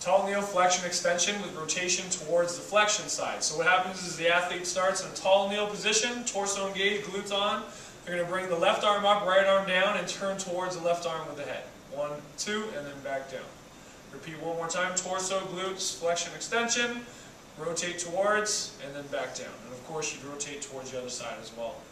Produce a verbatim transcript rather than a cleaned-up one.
Tall kneel, flexion, extension with rotation towards the flexion side. So what happens is the athlete starts in a tall kneel position, torso engaged, glutes on. They're going to bring the left arm up, right arm down, and turn towards the left arm with the head. One, two, and then back down. Repeat one more time, torso, glutes, flexion, extension, rotate towards, and then back down. And of course, you'd rotate towards the other side as well.